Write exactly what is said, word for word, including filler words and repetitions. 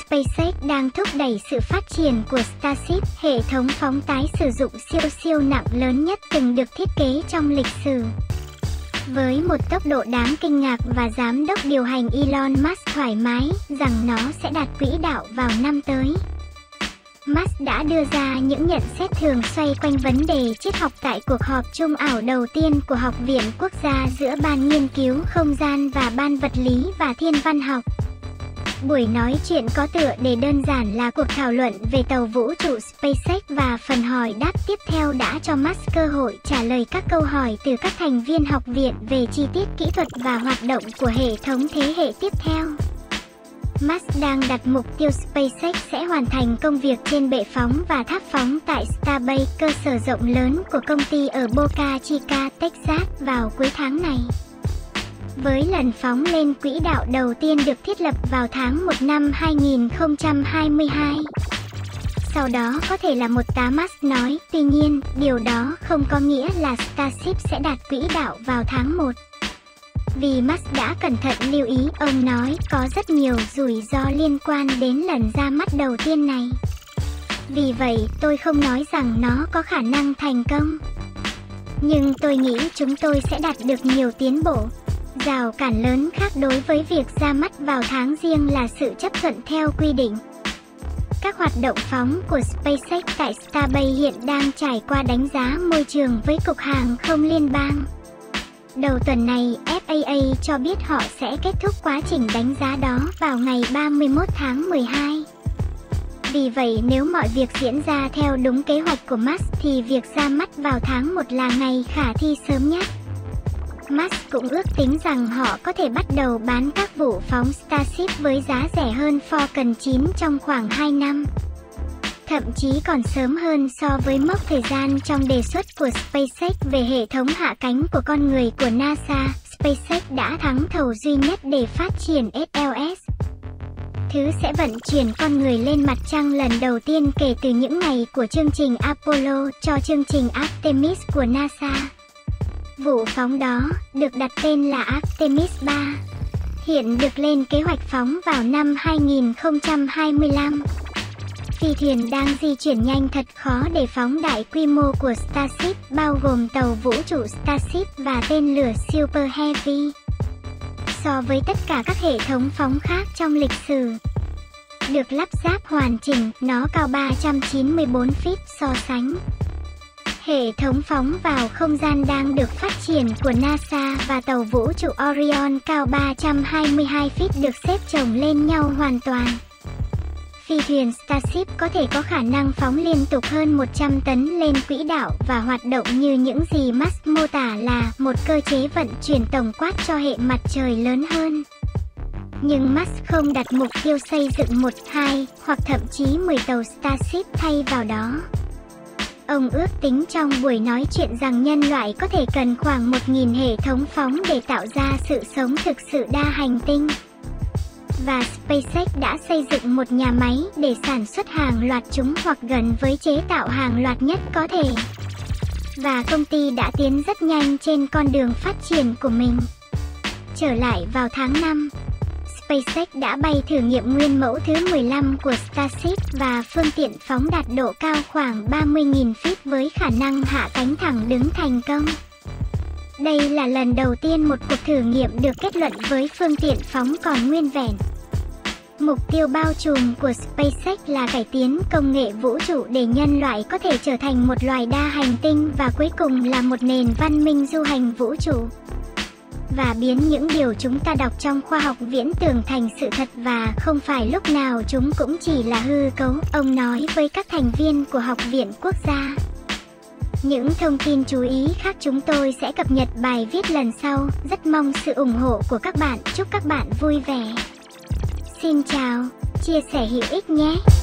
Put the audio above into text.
SpaceX đang thúc đẩy sự phát triển của Starship, hệ thống phóng tái sử dụng siêu siêu nặng lớn nhất từng được thiết kế trong lịch sử. Với một tốc độ đáng kinh ngạc và giám đốc điều hành Elon Musk thoải mái rằng nó sẽ đạt quỹ đạo vào năm tới. Musk đã đưa ra những nhận xét thường xoay quanh vấn đề triết học tại cuộc họp chung ảo đầu tiên của Học viện Quốc gia giữa Ban Nghiên cứu Không gian và Ban Vật lý và Thiên văn học. Buổi nói chuyện có tựa đề đơn giản là cuộc thảo luận về tàu vũ trụ SpaceX, và phần hỏi đáp tiếp theo đã cho Musk cơ hội trả lời các câu hỏi từ các thành viên học viện về chi tiết kỹ thuật và hoạt động của hệ thống thế hệ tiếp theo. Musk đang đặt mục tiêu SpaceX sẽ hoàn thành công việc trên bệ phóng và tháp phóng tại Starbase, cơ sở rộng lớn của công ty ở Boca Chica, Texas vào cuối tháng này. Với lần phóng lên quỹ đạo đầu tiên được thiết lập vào tháng một năm hai nghìn không trăm hai mươi hai. Sau đó có thể là một tá Musk nói, tuy nhiên, điều đó không có nghĩa là Starship sẽ đạt quỹ đạo vào tháng một. Vì Musk đã cẩn thận lưu ý, ông nói có rất nhiều rủi ro liên quan đến lần ra mắt đầu tiên này. Vì vậy, tôi không nói rằng nó có khả năng thành công. Nhưng tôi nghĩ chúng tôi sẽ đạt được nhiều tiến bộ. Rào cản lớn khác đối với việc ra mắt vào tháng Giêng là sự chấp thuận theo quy định. Các hoạt động phóng của SpaceX tại Starbase hiện đang trải qua đánh giá môi trường với Cục Hàng không Liên bang. Đầu tuần này, F A A cho biết họ sẽ kết thúc quá trình đánh giá đó vào ngày ba mươi mốt tháng mười hai. Vì vậy, nếu mọi việc diễn ra theo đúng kế hoạch của Musk thì việc ra mắt vào tháng một là ngày khả thi sớm nhất. Musk cũng ước tính rằng họ có thể bắt đầu bán các vụ phóng Starship với giá rẻ hơn Falcon chín trong khoảng hai năm. Thậm chí còn sớm hơn so với mốc thời gian trong đề xuất của SpaceX về hệ thống hạ cánh của con người của NASA. SpaceX đã thắng thầu duy nhất để phát triển S L S, thứ sẽ vận chuyển con người lên mặt trăng lần đầu tiên kể từ những ngày của chương trình Apollo cho chương trình Artemis của NASA. Vụ phóng đó, được đặt tên là Artemis ba, hiện được lên kế hoạch phóng vào năm hai nghìn không trăm hai mươi lăm. Phi thuyền đang di chuyển nhanh thật khó để phóng đại quy mô của Starship, bao gồm tàu vũ trụ Starship và tên lửa Super Heavy. So với tất cả các hệ thống phóng khác trong lịch sử được lắp ráp hoàn chỉnh, nó cao ba trăm chín mươi bốn feet so sánh. Hệ thống phóng vào không gian đang được phát triển của NASA và tàu vũ trụ Orion cao ba trăm hai mươi hai feet được xếp chồng lên nhau hoàn toàn. Phi thuyền Starship có thể có khả năng phóng liên tục hơn một trăm tấn lên quỹ đạo và hoạt động như những gì Musk mô tả là một cơ chế vận chuyển tổng quát cho hệ mặt trời lớn hơn. Nhưng Musk không đặt mục tiêu xây dựng một, hai hoặc thậm chí mười tàu Starship thay vào đó. Ông ước tính trong buổi nói chuyện rằng nhân loại có thể cần khoảng một nghìn hệ thống phóng để tạo ra sự sống thực sự đa hành tinh. Và SpaceX đã xây dựng một nhà máy để sản xuất hàng loạt chúng hoặc gần với chế tạo hàng loạt nhất có thể. Và công ty đã tiến rất nhanh trên con đường phát triển của mình. Trở lại vào tháng năm, SpaceX đã bay thử nghiệm nguyên mẫu thứ mười lăm của Starship và phương tiện phóng đạt độ cao khoảng ba mươi nghìn feet với khả năng hạ cánh thẳng đứng thành công. Đây là lần đầu tiên một cuộc thử nghiệm được kết luận với phương tiện phóng còn nguyên vẹn. Mục tiêu bao trùm của SpaceX là cải tiến công nghệ vũ trụ để nhân loại có thể trở thành một loài đa hành tinh và cuối cùng là một nền văn minh du hành vũ trụ. Và biến những điều chúng ta đọc trong khoa học viễn tưởng thành sự thật và không phải lúc nào chúng cũng chỉ là hư cấu, ông nói với các thành viên của Học viện Quốc gia. Những thông tin chú ý khác chúng tôi sẽ cập nhật bài viết lần sau. Rất mong sự ủng hộ của các bạn. Chúc các bạn vui vẻ. Xin chào, chia sẻ hữu ích nhé.